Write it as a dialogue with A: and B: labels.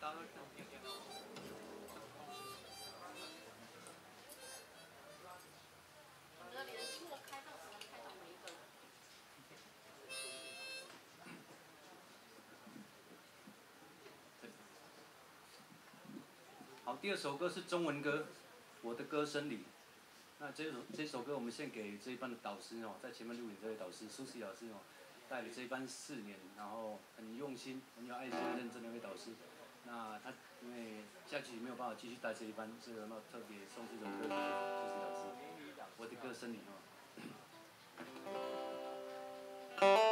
A: 好，第二首歌是中文歌，《我的歌声里》。那这首歌我们献给这一班的导师哦，在前面录影这位导师苏西老师哦，带了这一班4年，然后很用心、很有爱心、认真的一位导师。那他因为下期没有办法继续带这一班，所以我们特别送这首歌给苏西老师，《我的歌声里》哦。